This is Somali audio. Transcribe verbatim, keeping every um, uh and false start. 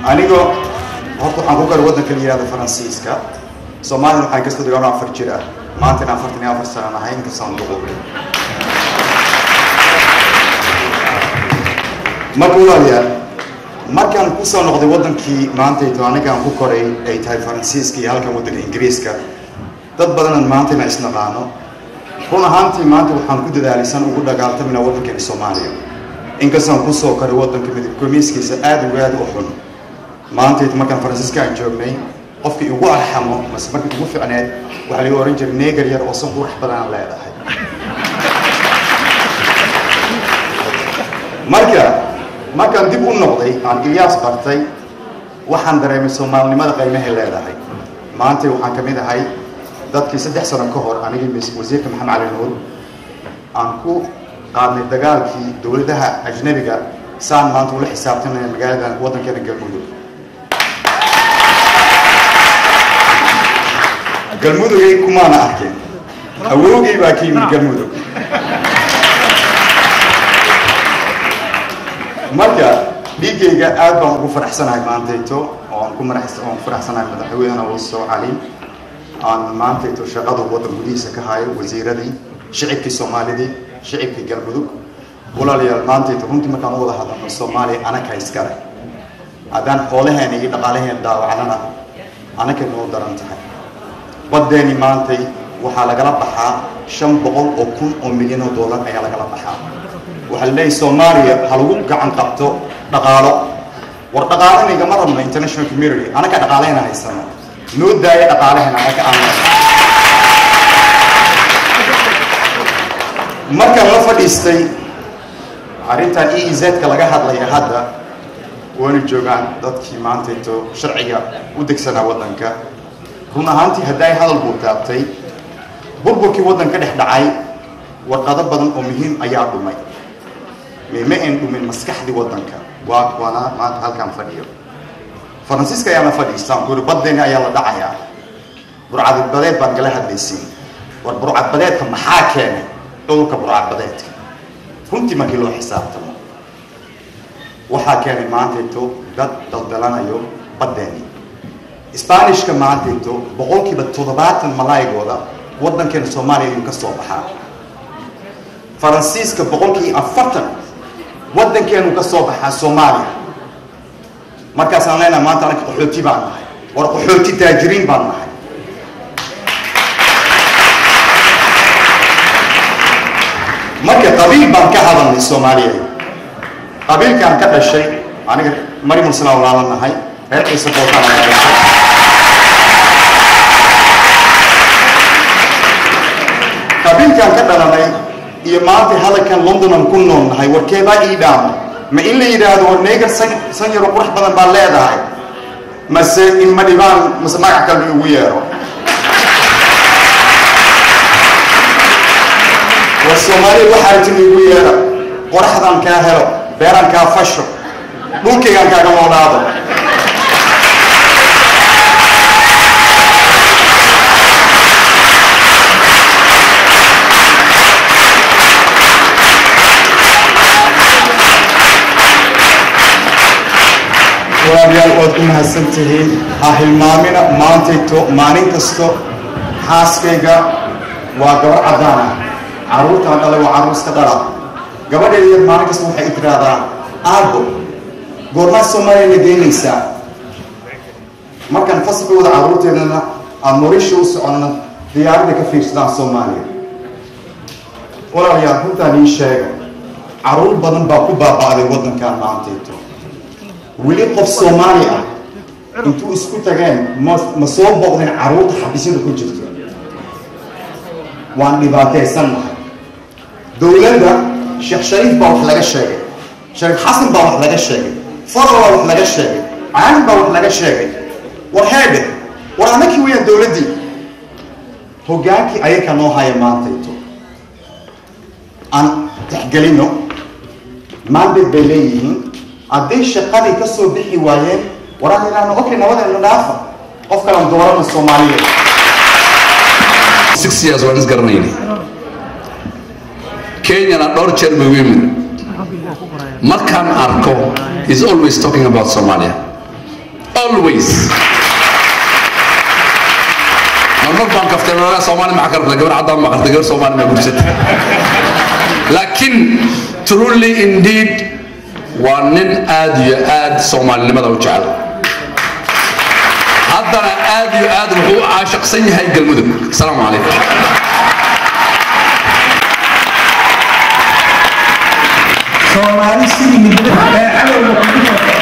anigoo horta waxaan ku gaar waddanka la yiraahdo Faransiiska Somalia waxay ka soo degaan afar jir ah maanta afartan iyo afar sano ah in ka soo noqday markuu markaan ku soo noqday waddankii maanta ay anigaan ku koray ay tahay Faransiiska iyo halka waddanka Ingiriiska dad badan maanta ma isnaqaano run ahaantii maanta waxaan ku dadaalaysan ugu dagaaltamina waddanka Soomaaliya in ka soo ku soo koray waddanka midkomiskiisa aad u aad u xun maanta markaan Faransiiska aan joognay qofkii ugu arxamo mas markii ugu fiicneed waxa la oran jiray neegar yar oo soo qurux badan leedahay marka markaan dib u noqday aan Ilyas bartay waxaan dareemay Soomaalinimada qiimaha leedahay maanta waxaan kamid ahay dadkii saddex sano ka hor aniga wasiirka Maxamed Cali Nuur aan ku qaadnay dagaalkii dawladaha ajnabiga saan maanta ula xisaabtanay magaalada waddankeena Galmudug Galmudug ay kuma ana arkeen awowgay baa ka yimid Galmudug marka dhiigayga aad baan ugu faraxsanahay maantayto oo aan ku maraxsan faraxsanahay madaxweynaha oo soo calin aan maantayto shaqada waddan gudihiisa ka hayo wasiiradii shicibkii Soomaalidii shicibkii Galmudug walaalayaal maantayto runtii markaan wada hadalno Soomaaliya ana ka iskale adaan xoolaheena iyo dhaqaalaheena daawacnana ana ka noo daran tahay badeeni maantay waxa lagala baxaa shan boqol oo kun oo milyan oo dollar ayaa lagala baxaa waxa la leeyahay Soomaaliya hal ugu gacan qabto dhaqaalo war dhaqaalaniga ma rabno international community ana ka dhaqaaleena haysano noo daaya dhaqaalaheena aka aan marka la fadhiistay arinta E Z ka laga hadlaya hadda wani joogan dadkii maantayto sharciga u degsanaa waddanka run ahaantii hadday hadal buu taabtay burburkii waddanka dhex dhacay warqado badan oo muhiim ayaa dhumay meema aan dhumin maskaxdii waddanka waa wana maanta halkaan fadhiyo Faransiiska ayaa la fadhiistaan guri badeena ayaa la dhacayaa burcad badeed baan gala hadlaysiin war burcad badeedka maxaa keenay dhulka burcad badeedka runtii markii loo xisaabtamo waxaa keenay maantayto dad daldalanayo badeeni Isbaanishka maantayto boqolkiiba toddobaatan malaygooda waddankeena Soomaaliya uu ka soo baxaa Faransiiska boqolkiiba afartan waddankeenu ka soo baxaa Soomaaliya markaas aan leenahay maanta anaga qaxooti baan nahay war qaxooti taajiriin baan nahay marka qabiil baan ka hadalnay Soomaaliya qabiilkan ka dhashay aniga mari muslima walaal nahay reer ciise bootaan qabiilkan ka dhalanay iyo maanta halkan London aan ku noolnahay warkeeba ii dhaamo ma in la yiraahdo war neegar san san yaro qurux badan baa leedahay mase in ma dhibaan mase magac kale ugu yeero war Soomaaliya waxa ay timi ugu yeero qoraxdan ka helo beeran ka fasho dhulkaygan kaaga noolaado وأبيان أودكم هالسنتين أهل مامنا مانتيتو مانين كستو حاسكيغا وقبر عدانا عروت عدالا وعروس كدالا قبر يلي مانين كستو وحي إترادا آبو قرنا السومالي لدين نيسا ما كان فصل وضع عروت لنا الموريشيو سعونا ديار لك في سودان الصومالي ولا ريال كنت أني شيء عروت بدن باكو بابا على ودن كان مانتيتو ولي قف Soomaaliya intuu isku tageen ma soo boqdeen caruurta xabisada ku jirto waan dhibaataysannahay dawladda Sheekh Shariif baa wax laga sheegay Shariif Xasan baa wax laga sheegay Faro baa wax laga sheegay Aan baa wax laga sheegay war heede war anakii weeyaan dawladdii hogaankii ayaka noo haya maantayto aan tixgelino maanta bay leeyihiin haddii shaqadii ka soo bixi waayeen waraan inaanu okay nabadaynu dhaafa qof kale doorana Soomaaliya six years waan isgaranaynay Kenya na dhowr jeer bay women markaan arko is always talking about Somalia always. نمر بانك افتنا Somali ما حكرت لقبر عدم ما حكرت لقبر Somali ما قلت لكن truly indeed ونن آد يآد Somali لماذا وجعل هذا آد يآد وهو عاشق سني هاي المدن. السلام عليكم. Somali سيدي من على